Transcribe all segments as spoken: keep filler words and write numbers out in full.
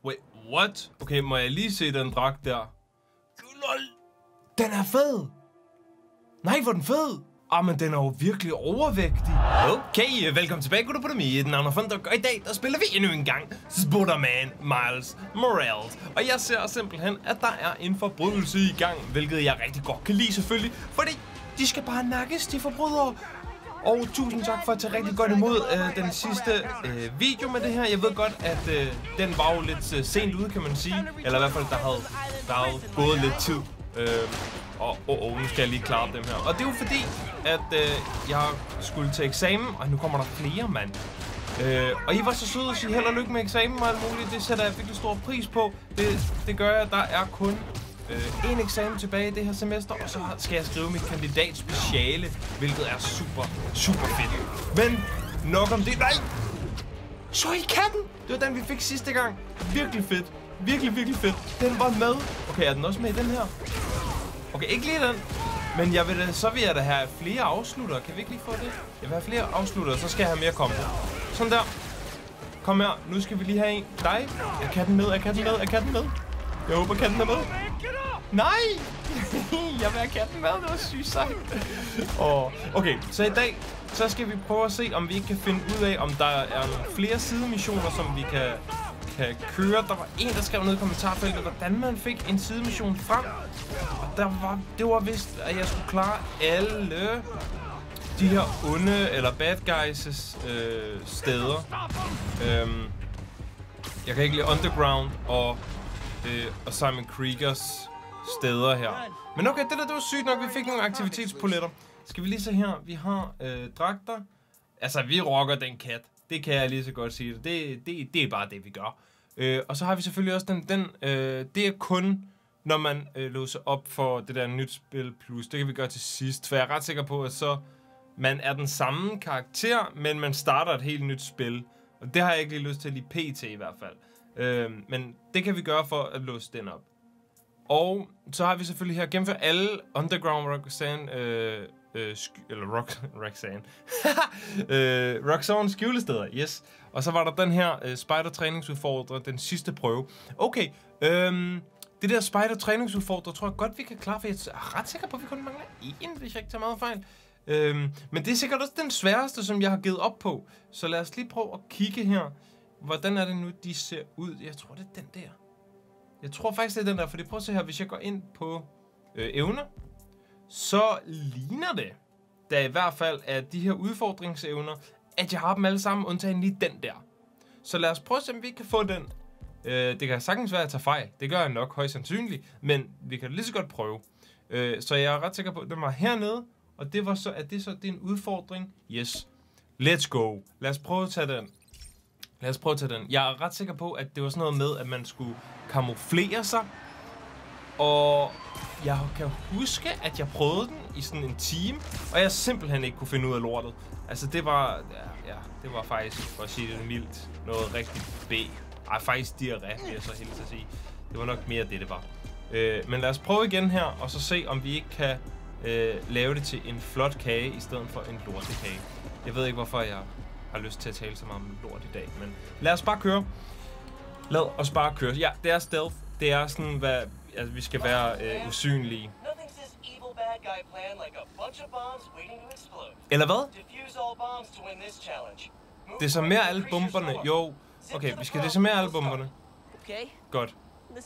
Wait, what? Okay, må jeg lige se den dragt der? Lol. Den er fed. Nej, hvor den fed. Ah, men den er jo virkelig overvægtig. Okay, velkommen tilbage, gutter på det med. Den andre Funduk, og i dag, der spiller vi endnu en gang Spider-Man Miles Morales. Og jeg ser simpelthen, at der er en forbrydelse i gang, hvilket jeg rigtig godt kan lide selvfølgelig, fordi de skal bare nakkes, de forbrydere. Og tusind tak for at tage rigtig godt imod øh, den sidste øh, video med det her. Jeg ved godt, at øh, den var jo lidt øh, sent ude, kan man sige. Eller i hvert fald, der havde, der havde gået lidt tid. Øh, og oh, oh, nu skal jeg lige klare dem her. Og det er jo fordi, at øh, jeg skulle til eksamen, og nu kommer der flere, mand. Øh, og I var så søde at sige held og lykke med eksamen og alt muligt. Det sætter jeg virkelig stor pris på. Det, det gør jeg. Der er kun øh, en eksamen tilbage i det her semester, og så skal jeg skrive mit kandidatspeciale, hvilket er super, super fedt. Men nok om det. Nej! Så I katten! Det var den, vi fik sidste gang. Virkelig fedt. Virkelig, virkelig fedt. Den var med. Okay, er den også med i den her? Okay, ikke lige den. Men jeg vil, så vil jeg da have flere afslutter. Kan vi ikke lige få det? Jeg vil have flere afslutter, så skal jeg have mere kombo. Sådan der. Kom her. Nu skal vi lige have en. Dig. Er katten med? Er katten med? Er katten med? Jeg håber, katten er med. Nej! Jeg vil have katten med. Det var sygt sejt. Oh. Okay, så i dag, så skal vi prøve at se, om vi ikke kan finde ud af, om der er nogle flere sidemissioner, som vi kan... kan køre. Der var en, der skrev ned i kommentarfeltet, hvordan man fik en sidemission frem. Og der var, det var vist, at jeg skulle klare alle de her onde eller bad guys' øh, steder. Øhm, jeg kan ikke lide Underground og, øh, og Simon Kriegers steder her. Men okay, det der, det var sygt nok. Vi fik nogle aktivitetspoletter. Skal vi lige se her. Vi har øh, dragter. Altså, vi rocker den kat. Det kan jeg lige så godt sige. Det, det, det er bare det, vi gør. Øh, og så har vi selvfølgelig også den... den øh, det er kun, når man øh, låser op for det der nyt spil plus. Det kan vi gøre til sidst. For jeg er ret sikker på, at så man er den samme karakter, men man starter et helt nyt spil. Og det har jeg ikke lige lyst til lige pt. I hvert fald. Øh, men det kan vi gøre for at låse den op. Og så har vi selvfølgelig her gennemført alle Underground Roxanne... Øh, Øh, eller Rock, Roxanne. øh, Roxanne skjulesteder, yes. Og så var der den her øh, Spider-træningsudfordrer, den sidste prøve. Okay, øhm, det der Spider-træningsudfordrer tror jeg godt, vi kan klare, for jeg er ret sikker på, at vi kun mangler én, hvis jeg ikke tager meget fejl. Øhm, men det er sikkert også den sværeste, som jeg har givet op på. Så lad os lige prøve at kigge her. Hvordan er det nu, de ser ud? Jeg tror, det er den der. Jeg tror faktisk, det er den der, fordi prøv at se her, hvis jeg går ind på øh, evner, så ligner det, da i hvert fald, at de her udfordringsevner, at jeg har dem alle sammen, undtagen lige den der. Så lad os prøve at se, om vi kan få den. Øh, det kan sagtens være at tage fejl. Det gør jeg nok højst sandsynligt, men vi kan lige så godt prøve. Øh, så jeg er ret sikker på, at den var hernede, og det var så, at det så det er en udfordring. Yes. Let's go. Lad os prøve at tage den. Lad os prøve at tage den. Jeg er ret sikker på, at det var sådan noget med, at man skulle kamuflere sig. Og jeg kan huske, at jeg prøvede den i sådan en time, og jeg simpelthen ikke kunne finde ud af lortet. Altså, det var... Ja, ja det var faktisk, for at sige det mildt, noget rigtig B. Ej, faktisk diarré, vil jeg så helt til at sige. Det var nok mere det, det var. Øh, men lad os prøve igen her, og så se, om vi ikke kan øh, lave det til en flot kage, i stedet for en lortekage. Jeg ved ikke, hvorfor jeg har lyst til at tale så meget om lort i dag, men lad os bare køre. Lad os bare køre. Ja, det er stealth. Det er sådan, hvad... Altså, vi skal være øh, usynlige. Eller hvad? Desarmere alle bomberne. Jo. Okay, vi skal desarmere alle bomberne. Godt.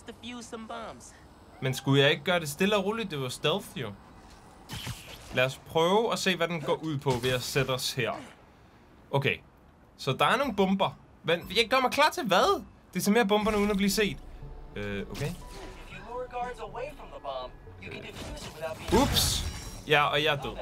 Men skulle jeg ikke gøre det stille og roligt? Det var stealth, jo. Lad os prøve at se, hvad den går ud på ved at sætte os her. Okay. Så der er nogle bomber. Men jeg gør mig klar til hvad? Desarmere bomberne uden at blive set. Øh, okay. Ups! Ja, og jeg er død.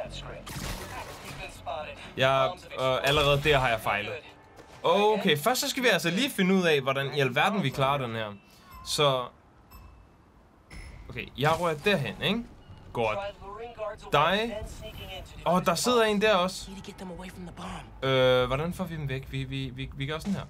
Jeg, øh, allerede der har jeg fejlet. Okay, først så skal vi altså lige finde ud af, hvordan i alverden vi klarer den her. Så... Okay, jeg rører derhen, ikke? Godt. Dig. Åh, oh, der sidder en der også. Øh, hvordan får vi dem væk? Vi, vi, vi, vi gør sådan her.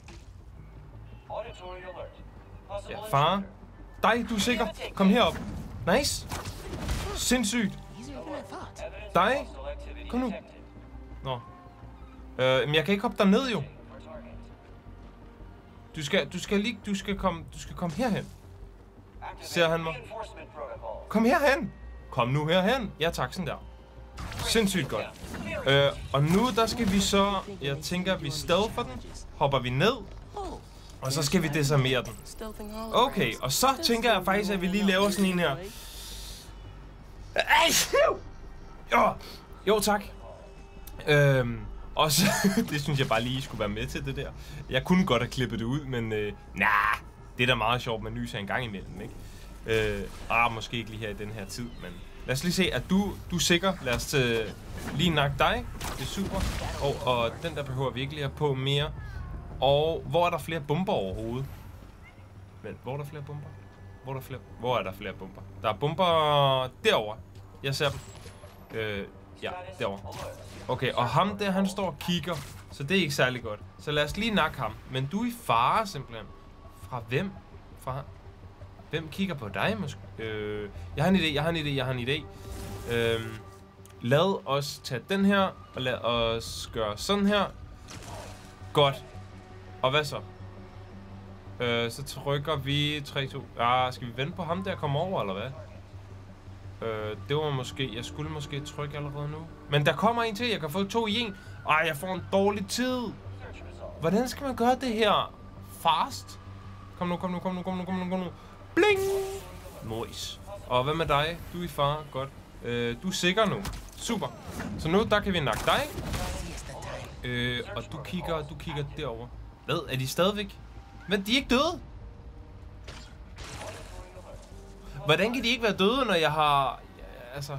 Ja, far. Dig, du er sikker. Kom herop. Nice. Sindssygt. Dig. Kom nu. Nå. Øh, men jeg kan ikke hoppe derned, jo. Du skal, du skal lige, du skal komme, du skal komme herhen. Ser han mig? Kom herhen! Kom nu herhen! Ja tak, sådan der. Sindssygt godt. Øh, og nu der skal vi så, jeg tænker vi stealther den, hopper vi ned, og så skal vi desarmere den. Okay, og så tænker jeg faktisk, at vi lige laver sådan en her. Jo, jo tak. Øhm, og så, det synes jeg bare lige skulle være med til det der. Jeg kunne godt have klippet det ud, men øh, nah, det er da meget sjovt med nyser en gang imellem, ikke? Øh, ah, måske ikke lige her i den her tid, men lad os lige se, at du, du er sikker. Lad os øh, lige nakke dig. Det er super. Og, og den der behøver virkelig at på mere. Og hvor er der flere bomber overhovedet? Men hvor er der flere bomber? Hvor er der flere, hvor er der flere bomber? Der er bomber derovre. Jeg ser dem. Øh, ja, derovre. Okay, og ham der, han står og kigger. Så det er ikke særlig godt. Så lad os lige nakke ham. Men du er i fare simpelthen. Fra hvem? Fra Hvem kigger på dig måske? Øh, jeg har en idé, jeg har en idé, jeg har en idé. Øh, lad os tage den her, og lad os gøre sådan her. Godt. Og hvad så? Øh, så trykker vi tre, to... Ah, skal vi vente på ham der kommer over, eller hvad? Øh, det var måske... Jeg skulle måske trykke allerede nu. Men der kommer en til, jeg kan få to i en. Ej, jeg får en dårlig tid. Hvordan skal man gøre det her? Fast? Kom nu, kom nu, kom nu, kom nu, kom nu, kom nu. Bling! Nice. Og hvad med dig? Du er i fare. Godt. Øh, du er sikker nu. Super. Så nu, der kan vi nakke dig. Øh, og du kigger, du kigger derover. Hvad? Er de stadigvæk? Men de er ikke døde? Hvordan kan de ikke være døde, når jeg har... Ja, altså...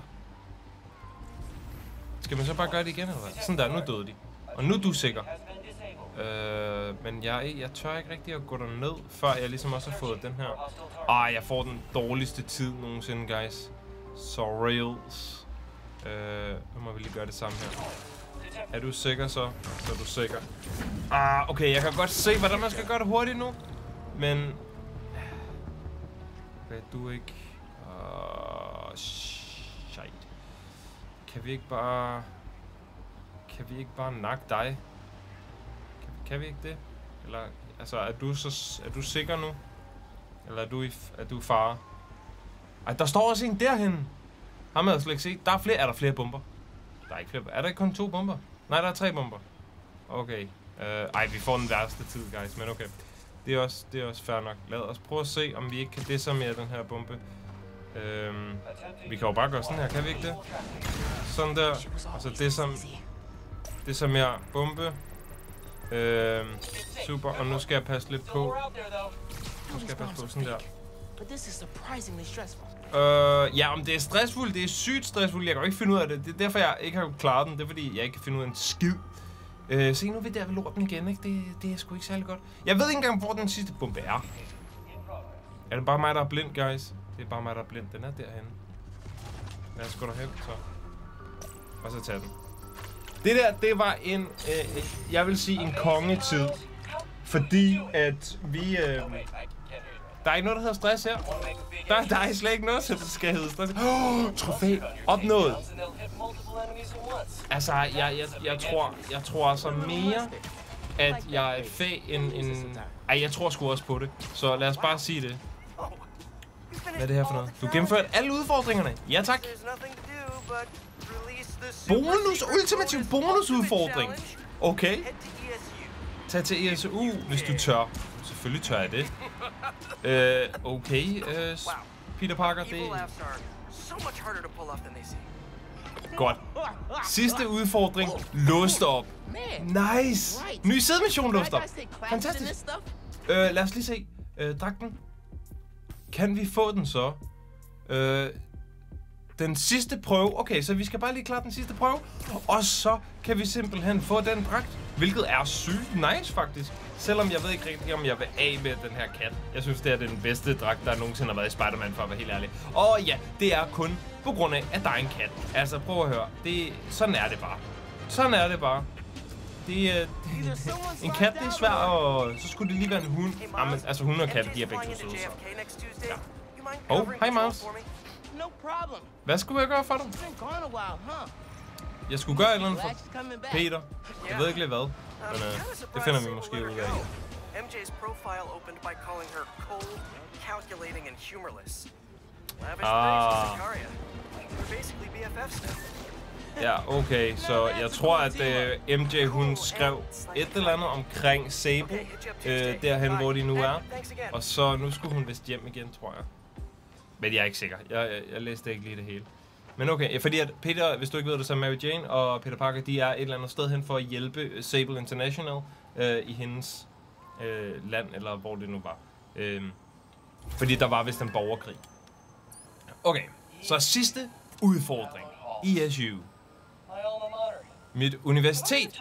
Skal man så bare gøre det igen, eller hvad? Sådan der, nu døde de. Og nu er du sikker. Øh, men jeg, jeg tør ikke rigtig at gå derned, før jeg ligesom også har fået den her. Ah, jeg får den dårligste tid nogensinde, guys. Så rails. Øh, nu må vi lige gøre det samme her. Er du sikker så? Så er du sikker. Ah, okay, jeg kan godt se, hvordan man skal gøre det hurtigt nu. Men... Okay, du ikke... Uh, shit. Kan vi ikke bare... Kan vi ikke bare nakke dig? Kan, kan vi ikke det? Eller, altså, er du så... Er du sikker nu? Eller er du i... Er du i fare? Ej, der står også en derhen. Ham har jeg slet ikke set. Der er flere... Er der flere bomber? Der er ikke flere... Er der ikke kun to bomber? Nej, der er tre bomber. Okay. Uh, ej, vi får den værste tid, guys. Men okay. Det er også, det er også fair nok. Lad os prøve at se, om vi ikke kan desarmere den her bombe. Øhm, vi kan jo bare gøre sådan her, kan vi ikke det? Sådan der. Og så desarm, desarmere bombe. Øhm, super. Og nu skal jeg passe lidt på. Nu skal jeg passe på sådan der. Øh, ja, om det er stressfuldt, det er sygt stressfuldt. Jeg kan jo ikke finde ud af det. Det er derfor, jeg ikke har klaret den. Det er fordi, jeg ikke kan finde ud af en skid. Øh, se nu er vi der ved lorten igen, ikke? Det, det er sgu ikke særlig godt. Jeg ved ikke engang, hvor den sidste bombe er. Er det bare mig, der er blind, guys? Det er bare mig, der er blind. Den er derhenne. Lad os gå derhen, så. Og så tage den. Det der, det var en, øh, jeg vil sige en kongetid. Fordi at vi... Øh, der er ikke noget, der hedder stress her. Der, der er slet ikke noget, så det skal hedde stress. Oh, trofæ. Opnået. Altså, jeg, jeg, jeg tror, jeg tror altså mere, at jeg er fæ end en... Ej, jeg tror sgu også på det. Så lad os bare sige det. Hvad er det her for noget? Du gennemførte alle udfordringerne. Ja, tak. Bonus, ultimativ bonusudfordring. Okay. Tag til E S U, hvis du tør. Selvfølgelig tør jeg det. Øh, okay. Øh, Peter Parker, det... Godt. Sidste udfordring. Låst op. Nice. Ny sidemission låst op. Fantastisk. Øh, lad os lige se. Øh, dragten. Kan vi få den så? Øh, den sidste prøve. Okay, så vi skal bare lige klare den sidste prøve. Og så kan vi simpelthen få den dragt. Hvilket er sygt nice, faktisk. Selvom jeg ved ikke rigtig, om jeg vil af med den her kat. Jeg synes, det er den bedste dragt, der nogensinde har været i Spider-Man, for at være helt ærlig. Og ja, det er kun på grund af, at der er en kat. Altså, prøv at høre. Det, sådan er det bare. Sådan er det bare. Det, øh, det, en kat, det er svært, og så skulle det lige være en hund. Jamen, altså, hunde og katte, de er begge to søde, så... Ja. Oh, hej Miles. Hvad skulle jeg gøre for dig? Jeg skulle gøre et eller andet for Peter. Jeg ved ikke lige hvad, men øh, det finder vi måske ud af. M J's profile opened by calling her cold, calculating, and humorless. Lavish praise to Sakaria. They're basically B F Fs now. Ja, okay, så jeg tror, at uh, M J, hun skrev et eller andet omkring Sable, uh, derhen, hvor de nu er. Og så nu skulle hun vist hjem igen, tror jeg. Men jeg er ikke sikker. Jeg, jeg, jeg læste ikke lige det hele. Men okay, fordi at Peter, hvis du ikke ved det, så Mary Jane og Peter Parker, de er et eller andet sted hen for at hjælpe Sable International uh, i hendes uh, land, eller hvor det nu var. Uh, fordi der var vist en borgerkrig. Okay, så sidste udfordring. E S U. Mit universitet.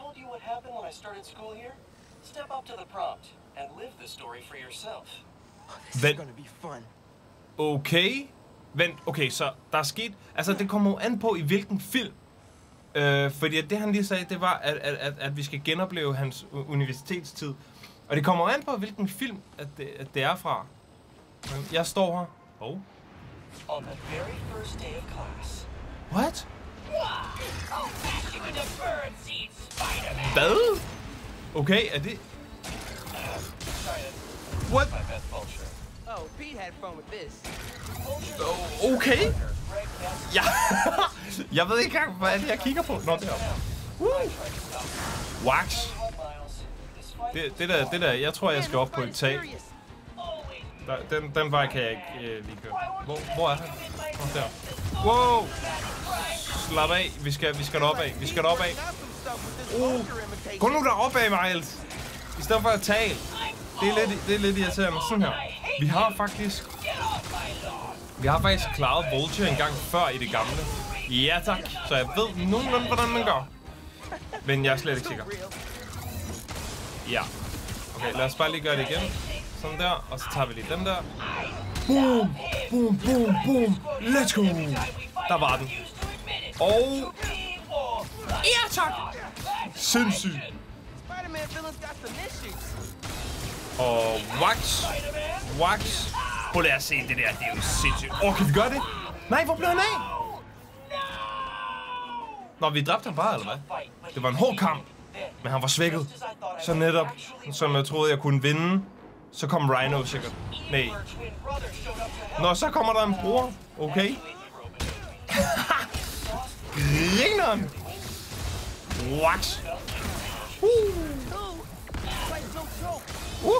Vent. Okay. Vent, okay, så der er sket... Altså, det kommer jo an på, i hvilken film. Øh, fordi det, han lige sagde, det var, at, at, at, at vi skal genopleve hans universitetstid. Og det kommer an på, hvilken film, at det, at det er fra. Jeg står her. Oh. On the very first day of class. What? Hvad? Okay, er det... What? Oh, Pete had fun with this. Okay. Ja. Jeg ved ikke engang, hvad er det, jeg kigger på. Nå, deroppe. Uh. Wax. Det, det, der, det der, jeg tror, jeg skal op på et tag. Der, den, den vej kan jeg ikke øh, lige køre. Hvor, hvor er han? Nå, der. Wow. Slap af. Vi skal, vi skal derop af. Vi skal derop af. Uh. Gå nu derop af, Miles. I stedet for at tale. Det er lidt, det er lidt irriterende. Sådan her. Vi har faktisk... Vi har faktisk klaret Vulture en gang før i det gamle. Ja, tak. Så jeg ved nogenlunde, hvordan man gør. Men jeg er slet ikke sikker. Ja. Okay, lad os bare lige gøre det igen. Sådan der. Og så tager vi lige den der. Boom! Boom, boom, boom! Let's go! Der var den. Og... Ja, tak! Sindssygt. Og Wax. Wax. Prøv lad os se det der. Det er jo sindssygt. Åh, oh, kan vi gøre det? Nej, hvor blev han af? Nå, vi dræbte ham bare, eller hvad? Det var en hård kamp. Men han var svækket. Så netop, som jeg troede, jeg kunne vinde, så kom Rhino sikkert. Nej. Nå, så kommer der en bror. Okay. Grineren. Wax. Uh. Uh.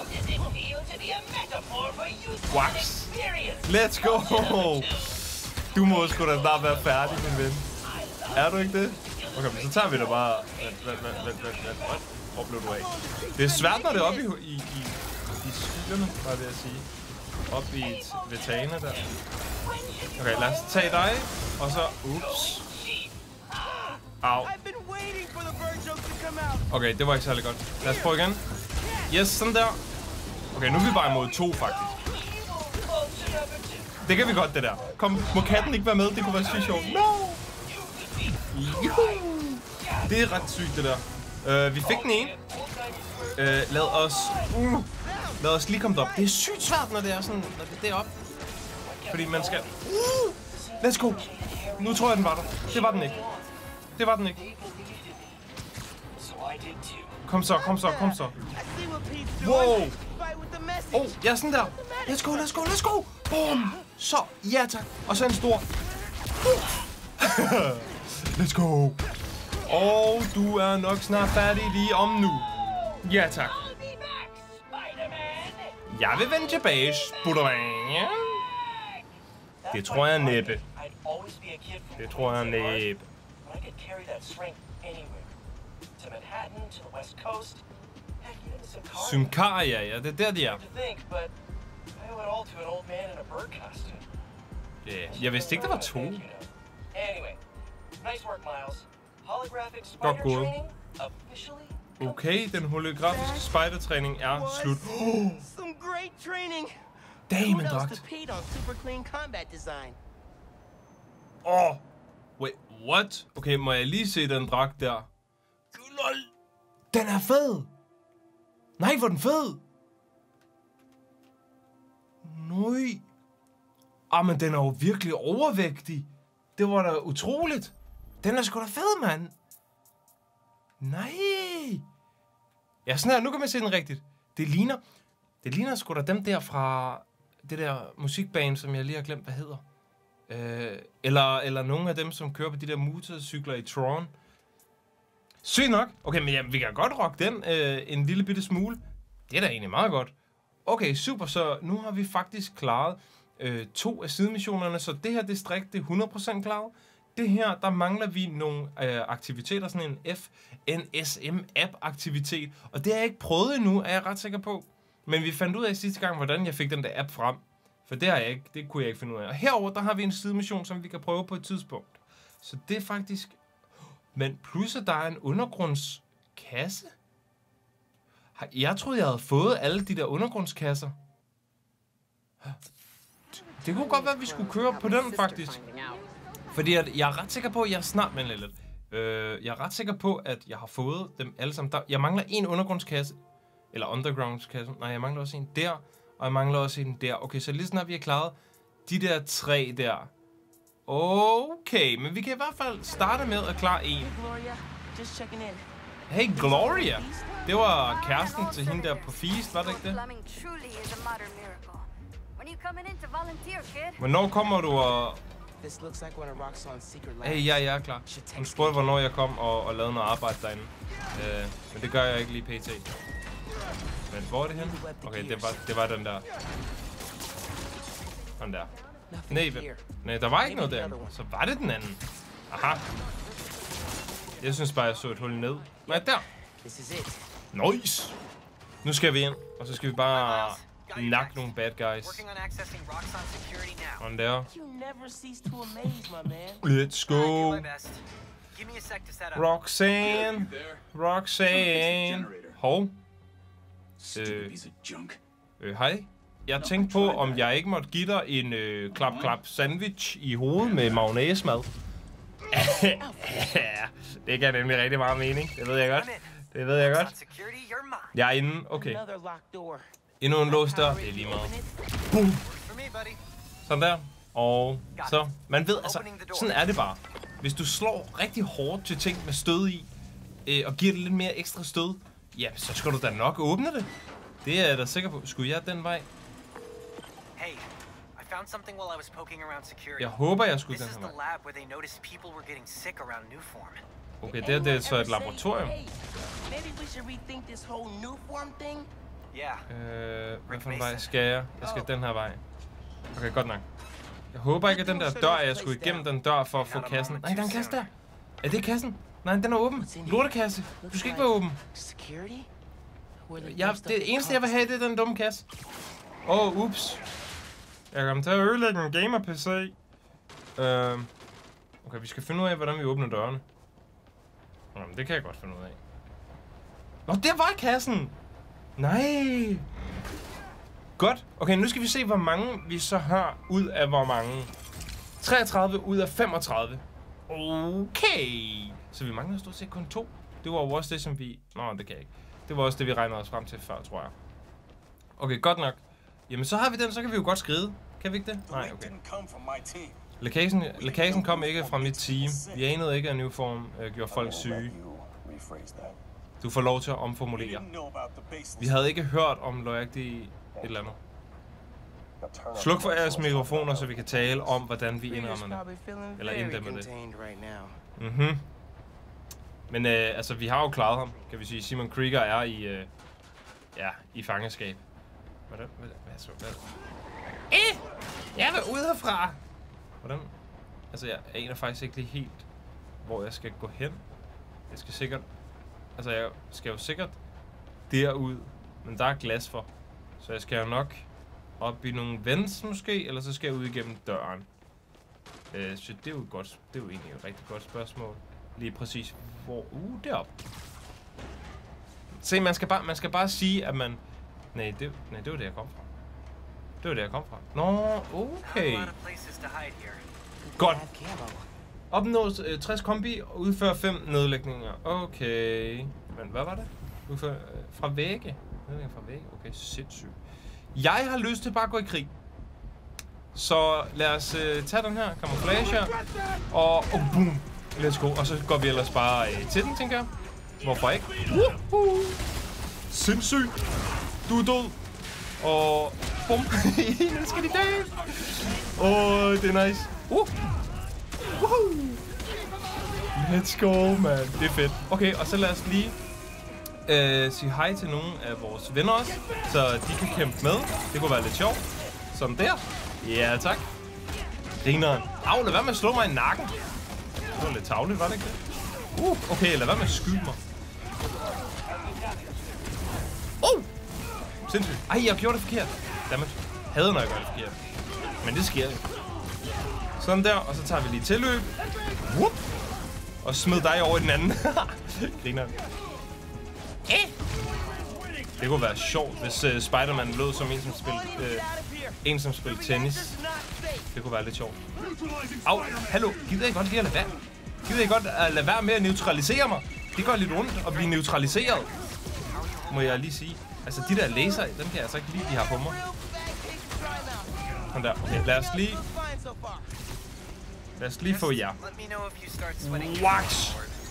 Wax. Let's go. Du må sgu da snart være færdig, min ven. Er du ikke det? Okay, så tager vi da bare... Vent, vent, vent, vent, vent, vent. Hvor blev du af? Det er svært, når det er oppe i, i, i, i skyerne, bare ved at sige. Op i et vetane der. Okay, lad os tage dig, og så... Ups. Au. Okay, det var ikke særlig godt. Lad os prøve igen. Yes, sådan der. Okay, nu er vi bare imod to, faktisk. Det kan vi godt, det der. Kom, må katten ikke være med? Det kunne være sygt sjovt. No! Juhu! Det er ret sygt, det der. Uh, vi fik den ene. Uh, lad os... Uh, lad os lige komme derop. Det er sygt svært, når det er sådan... Når det er deroppe. Fordi man skal... Uh, let's go! Nu tror jeg, den var der. Det var den ikke. Det var den ikke. Kom så, kom så, kom så. Wow! Oh, ja, sådan der. Let's go, let's go, let's go! Boom! Så, ja tak. Og så en stor. Uh. Let's go! Og du er nok snart færdig lige om nu. Ja tak. Jeg vil vende tilbage, Spider-Man. Det tror jeg næppe. Det tror jeg næppe. Symkaria, ja, det er der, de er. Yeah. Jeg vidste ikke, der var to. Godt gået. Okay, den holografiske spejdertræning er slut. Oh. Damn, en dragt. Åh. Oh. Wait, what? Okay, må jeg lige se den dragt der? Lol. Den er fed. Nej, hvor er den fed. Nøj. Ah, men den er jo virkelig overvægtig. Det var da utroligt. Den er sgu da fed, mand. Nej. Ja, sådan her. Nu kan man se den rigtigt. Det ligner... Det ligner sgu da dem der fra... Det der musikband, som jeg lige har glemt, hvad hedder. Øh, eller, eller nogle af dem, som kører på de der motorcykler i Tron. Sygt nok. Okay, men jamen, vi kan godt rocke den øh, en lille bitte smule. Det er da egentlig meget godt. Okay, super. Så nu har vi faktisk klaret øh, to af sidemissionerne. Så det her distrikt, det er hundrede procent klaret. Det her, der mangler vi nogle øh, aktiviteter. Sådan en F N S M-app-aktivitet. Og det har jeg ikke prøvet endnu, er jeg ret sikker på. Men vi fandt ud af sidste gang, hvordan jeg fik den der app frem. For det, har jeg ikke, det kunne jeg ikke finde ud af. Og herover der har vi en sidemission, som vi kan prøve på et tidspunkt. Så det er faktisk... Men plus, at der er en undergrundskasse. Jeg troede, jeg havde fået alle de der undergrundskasser. Det kunne godt være, at vi skulle køre på den, faktisk. Fordi at jeg er ret sikker på, at jeg snart... Men lidt. Øh, jeg er ret sikker på, at jeg har fået dem alle sammen. Der, jeg mangler en undergrundskasse. Eller undergroundskasse. Nej, jeg mangler også en der. Og jeg mangler også en der. Okay, så lige snart vi har klaret de der tre der. Okay, men vi kan i hvert fald starte med at klare en. Hey Gloria! Det var kæresten til hende der på Feast, var det ikke det? Hvornår kommer du og... Hey, ja, jeg er klar. Hun spurgte, hvornår jeg kom og, og lavede noget arbejde derinde. Uh, men det gør jeg ikke lige pt. Men hvor er det henne? Okay, det var, det var den der. Den der. Nej, nej, der var ikke noget der. Så var det den anden. Aha. Jeg synes bare, jeg så et hul ned. Nej, der. Nice. Nu skal vi ind, og så skal vi bare nakke nogle bad guys. Sådan der. Let's go. Roxanne. Roxanne. Hov. Øh, øh, hej. Jeg tænkte på, om jeg ikke måtte give dig en øh, klap-klap sandwich i hovedet med mayonnaise-mad. Det gav nemlig rigtig meget mening. Det ved jeg godt. Det ved jeg godt. Jeg er inde. Okay. Endnu en lås der. Det er lige meget. Boom. Sådan der. Og så. Man ved, altså, sådan er det bare. Hvis du slår rigtig hårdt til ting med stød i, øh, og giver det lidt mere ekstra stød, ja, så skal du da nok åbne det. Det er jeg da sikker på. Skulle jeg den vej? Hey, I found something while I was poking around security. Jeg håber, jeg skulle This den is her the vej. lab where they noticed people were getting sick around Newform. Okay, det, det er så et laboratorium. Maybe we should rethink this whole new form thing. Yeah. Øh, hvad for en vej skal jeg? Jeg skal den her vej. Okay, godt nok. Jeg håber ikke, at den der dør, at jeg skulle igennem den dør for at få kassen. Nej, der er en kasse der. Er det kassen? Nej, den er åben. Lortekasse. Du skal ikke være åben. Jeg, det eneste, jeg vil have, det er den dumme kasse. Åh, oh, ups. Jeg kommer til at ødelægge en gamer-P C. Øh, okay, vi skal finde ud af, hvordan vi åbner dørene. Nå, men det kan jeg godt finde ud af. Nå, der var kassen! Nej! Godt. Okay, nu skal vi se, hvor mange vi så har ud af hvor mange. treogtredive ud af femogtredive. Okay. Så vi mangler stort set kun to. Det var jo også det, som vi... Nå, det kan jeg ikke. Det var også det, vi regnede os frem til før, tror jeg. Okay, godt nok. Jamen, så har vi den, så kan vi jo godt skride. Kan vi ikke det? Nej, okay. Lækagen, lækagen kom ikke fra mit team. Vi anede ikke, at Newform øh, gjorde folk syge. Du får lov til at omformulere. Vi havde ikke hørt om Loyalty et eller andet. Sluk for jeres mikrofoner, så vi kan tale om, hvordan vi indrammer det. Eller inddæmmer det. Mhm. Men øh, altså, vi har jo klaret ham, kan vi sige. Simon Krieger er i, øh, ja, i fangeskab. Hvordan? Hvad? Hvad? Så, hvad? Eh! Jeg vil ud herfra! Hvordan? Altså, jeg aner faktisk ikke lige helt, hvor jeg skal gå hen. Jeg skal sikkert... Altså, jeg skal jo sikkert derud, men der er glas for. Så jeg skal jo nok op i nogle vents måske, eller så skal jeg ud igennem døren. Øh, så det er jo godt, det er jo egentlig et rigtig godt spørgsmål. Lige præcis hvor... Uh, deroppe. Se, man skal bare, man skal bare sige, at man... Nej, det, nej, det var det, jeg kom fra. Det var det, jeg kom fra. Nå, okay. Godt. Opnå øh, tres kombi og udføre fem nedlægninger. Okay. Men hvad var det? Udføre øh, fra vægge. Nedlægninger fra vægge. Okay, sindssygt. Jeg har lyst til bare at gå i krig. Så lad os øh, tage den her camouflage og, og boom. Let's go. Og så går vi ellers bare øh, til den, tænker jeg. Hvorfor ikke? Uh-huh. Sindssygt. Du er død. Og bum. Nu skal de dø. Åh, oh, det er nice. Uh. Woohoo. Let's go, man. Det er fedt. Okay, og så lad os lige øh, sige hej til nogle af vores venner også, så de kan kæmpe med. Det kunne være lidt sjovt. Som der. Ja, tak. Grineren. Au, lad være med at slå mig i nakken. Det var lidt tarveligt, var det ikke det? Uh, okay, lad være med at skyde mig. Uh! Sindssygt. Ej, jeg gjorde det forkert. Dammit. Hader, når jeg gør det forkert. Men det sker jo. Sådan der, og så tager vi lige tilløb. Whoop! Og smid dig over i den anden. Grineren. Eh! Det kunne være sjovt, hvis uh, Spider-Man lød som en, som spillede, uh, en, som spillede tennis. Det kunne være lidt sjovt. Au, hallo, gider I godt lige at lade være? Gider I godt at lade være med at neutralisere mig? Det gør lidt ondt at blive neutraliseret. Må jeg lige sige. Altså, de der laser, dem kan jeg altså ikke lide, de har på mig. Sådan der. Okay, lad os lige... Lad os lige få jer. Wax!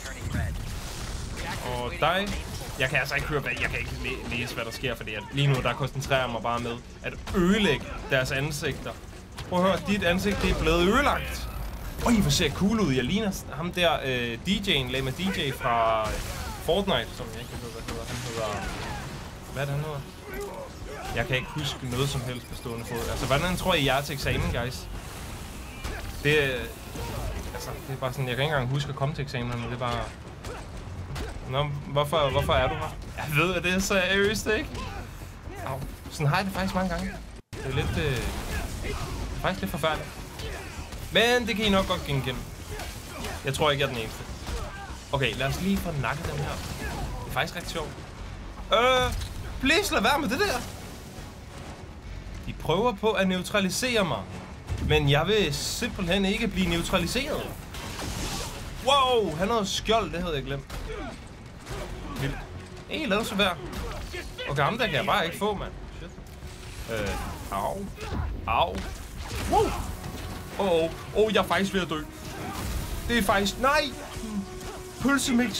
Og dig. Jeg kan altså ikke høre, hvad jeg kan ikke læ læse, hvad der sker, fordi at lige nu, der koncentrerer jeg mig bare med at ødelægge deres ansigter. Prøv at høre, dit ansigt, det er blevet ødelagt. Øj, hvor ser cool ud. Jeg ligner ham der, øh, D J'en, Lama D J fra Fortnite, som jeg ikke ved, hvad hedder. Han hedder... Hvad er det, han hedder? Jeg kan ikke huske noget som helst på stående fod. Altså, hvordan tror I, jeg er til eksamen, guys? Det er... Altså, det er bare sådan, jeg kan ikke engang huske at komme til eksamen, men det er bare... Nå, hvorfor, hvorfor er du her? Jeg ved, at det er seriøst, ikke? Au. Sådan har jeg det faktisk mange gange. Det er lidt... Øh... Det er faktisk lidt forfærdeligt. Men det kan I nok godt genkende. Jeg tror ikke, jeg er den eneste. Okay, lad os lige få nakket dem her. Det er faktisk ret sjovt. Øh, please lad være med det der. De prøver på at neutralisere mig. Men jeg vil simpelthen ikke blive neutraliseret. Wow, han havde skjold, det havde jeg glemt. Vildt. Hey, lad os så være. Okay, ham der kan jeg bare ikke få, mand. Shit. Øh, au. Au. Wow. Åh, oh, oh. oh, jeg er faktisk ved at dø. Det er faktisk... Nej! Pølsemix.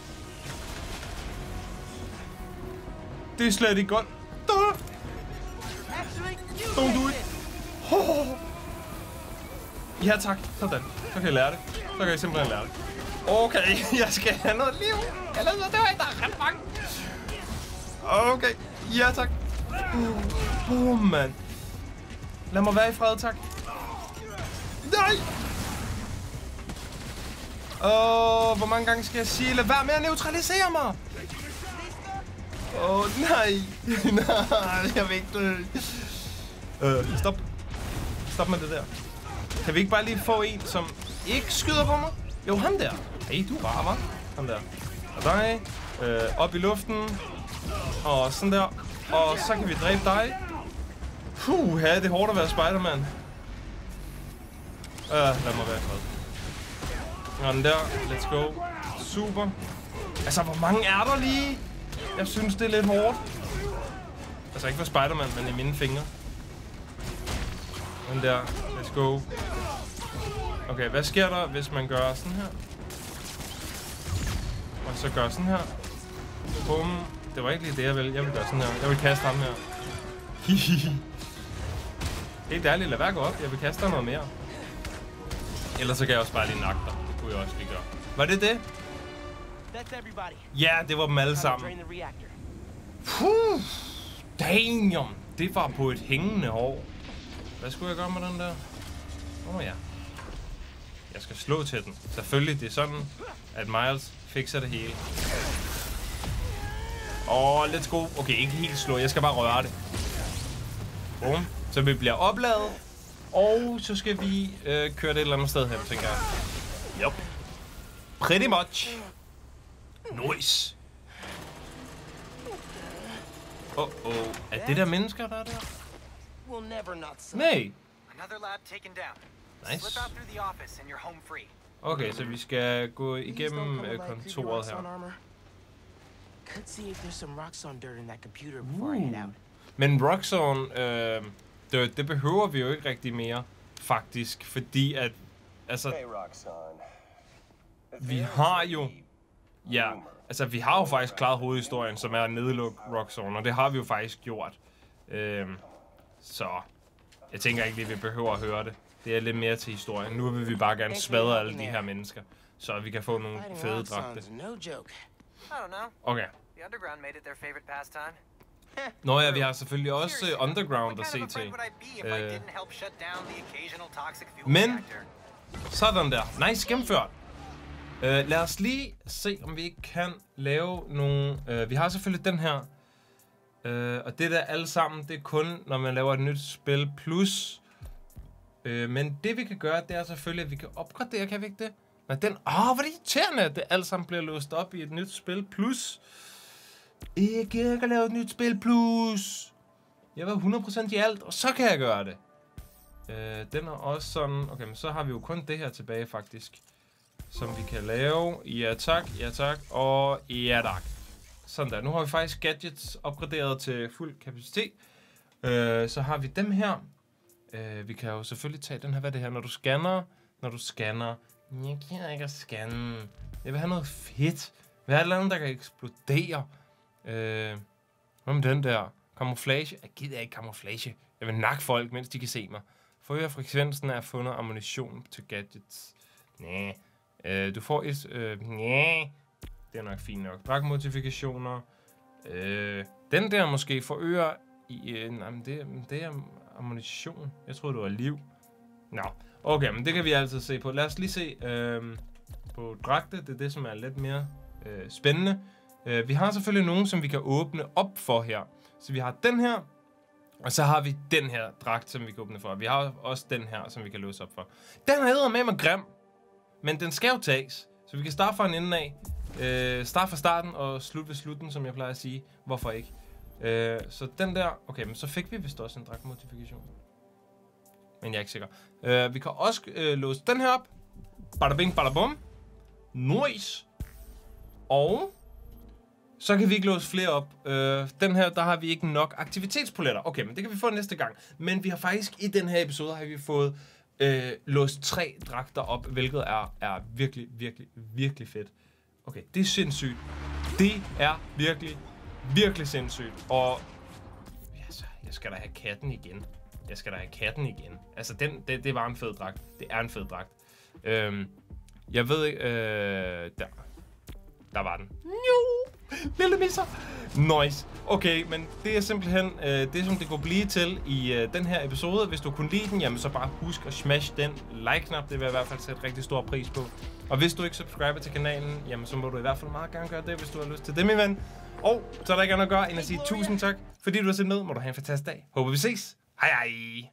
Det er slet ikke godt. Don't do it. Oh. Ja, tak. Sådan. Så kan jeg lære det. Så kan jeg simpelthen lære det. Okay, jeg skal have noget liv. Ellers så dør jeg, der er ret mange. Okay, ja tak. Åh, oh, mand. Lad mig være i fred, tak. Nej! Åh, oh, hvor mange gange skal jeg sige, lad være med at neutralisere mig? Åh, oh, nej. Nej, jeg vil ikke dø. Øh, stop. Stop med det der. Kan vi ikke bare lige få en, som ikke skyder på mig? Jo, ham der. Hey, du er rar, hva'? Ham der. Og dig. Øh, op i luften. Og sådan der. Og så kan vi dræbe dig. Puh, ja, det er hårdt at være Spider-Man. Øh, lad mig være i fred. Og den der. Let's go. Super. Altså, hvor mange er der lige? Jeg synes, det er lidt hårdt. Altså, ikke for Spider-Man, men i mine fingre. Den der. Let's go. Okay, hvad sker der, hvis man gør sådan her? Og så gør sådan her. Bum. Det var ikke lige det, jeg ville. Jeg vil gøre sådan her. Jeg vil kaste ham her. Hihihi. Helt ærligt, lad være gå op. Jeg vil kaste dig noget mere. Ellers så kan jeg også bare lige nakke dig. Det kunne jeg også lige gøre. Var det det? Ja, det var dem alle sammen. Puh. Damn. Det var på et hængende hår. Hvad skulle jeg gøre med den der? Åh oh, ja. Jeg skal slå til den. Selvfølgelig, det er sådan, at Miles fikser det hele. Åh, oh, let's go. Okay, ikke helt slå. Jeg skal bare røre det. Boom. Så vi bliver opladet. Og så skal vi øh, køre det et eller andet sted hen, tænker jeg. Yup. Pretty much. Nice. Åh, oh, oh. Er det der mennesker, der er der? Nej. Nice. Okay, så vi skal gå igennem uh, kontoret her. Uh. Men Roxxon, øh, det, det behøver vi jo ikke rigtig mere, faktisk, fordi at, altså, vi har jo, ja, Altså, vi har jo faktisk klaret hovedhistorien, som er at nedlukke Roxxon, og det har vi jo faktisk gjort. Øhm, så jeg tænker ikke lige, vi behøver at høre det. Det er lidt mere til historien. Nu vil vi bare gerne smadre alle de her mennesker, så vi kan få nogle fede dragte. Okay. The underground made it their favorite pastime. Nå ja, vi har selvfølgelig også uh, Underground at se til. Øh, men, sådan der. Nice gennemført. Uh, lad os lige se, om vi ikke kan lave nogle... Uh, vi har selvfølgelig den her. Uh, og det der alle sammen, det er kun, når man laver et nyt spil plus. Uh, men det vi kan gøre, det er selvfølgelig, at vi kan opgradere, kan vi ikke det? Nej, den... Åh, oh, hvor er det irriterende, at det alt sammen bliver låst op i et nyt spil plus. Jeg gider ikke at lave et nyt spil plus. Jeg var hundrede procent i alt, og så kan jeg gøre det. Øh, den er også sådan... Okay, men så har vi jo kun det her tilbage, faktisk. Som vi kan lave. Ja tak, ja tak, og ja tak. Sådan der. Nu har vi faktisk gadgets opgraderet til fuld kapacitet. Øh, så har vi dem her. Øh, vi kan jo selvfølgelig tage den her. Hvad er det her? Når du scanner... Når du scanner... Jeg gider ikke at scanne. Jeg vil have noget fedt. Hvad er det andet, der kan eksplodere? Øh, hvad med den der? Camouflage? Jeg gider ikke camouflage. Jeg vil nakke folk, mens de kan se mig. Forøger frekvensen af fundet ammunition til gadgets. Næh. Øh, du får et... Øh, næh. Det er nok fint nok. Dragmodifikationer. Øh, den der måske forøger... I, øh, nej, men det, det er ammunition. Jeg troede, det var liv. Nå. Okay, men det kan vi altid se på. Lad os lige se øh, på dragte. Det er det, som er lidt mere øh, spændende. Uh, vi har selvfølgelig nogle, som vi kan åbne op for her. Så vi har den her, og så har vi den her dragt, som vi kan åbne for. Vi har også den her, som vi kan låse op for. Den her hedder med mig grim, men den skal jo tages. Så vi kan starte fra en ende af. Uh, start fra starten og slut ved slutten, som jeg plejer at sige. Hvorfor ikke? Uh, så den der... Okay, men så fik vi vist også en dragtmodifikation. Men jeg er ikke sikker. Uh, vi kan også uh, låse den her op. Bada bing, bada bum. Nice. Og... så kan vi ikke låse flere op. Øh, den her, der har vi ikke nok aktivitetspoletter. Okay, men det kan vi få næste gang. Men vi har faktisk i den her episode, har vi fået øh, låst tre dragter op, hvilket er, er virkelig, virkelig, virkelig fedt. Okay, det er sindssygt. Det er virkelig, virkelig sindssygt. Og altså, jeg skal da have katten igen. Jeg skal da have katten igen. Altså, den, det, det var en fed dragt. Det er en fed dragt. Øhm, jeg ved ikke... Øh, der. Der var den. Lille misser. Nice. Okay, men det er simpelthen øh, det, som det kunne blive til i øh, den her episode. Hvis du kunne lide den, jamen så bare husk at smash den like-knap. Det vil jeg i hvert fald sætte rigtig stor pris på. Og hvis du ikke subscriber til kanalen, jamen så må du i hvert fald meget gerne gøre det, hvis du har lyst til det, min ven. Og så er der ikke andet at gøre, end at sige tusind tak, fordi du har set med. Må du have en fantastisk dag. Håber vi ses. Hej hej.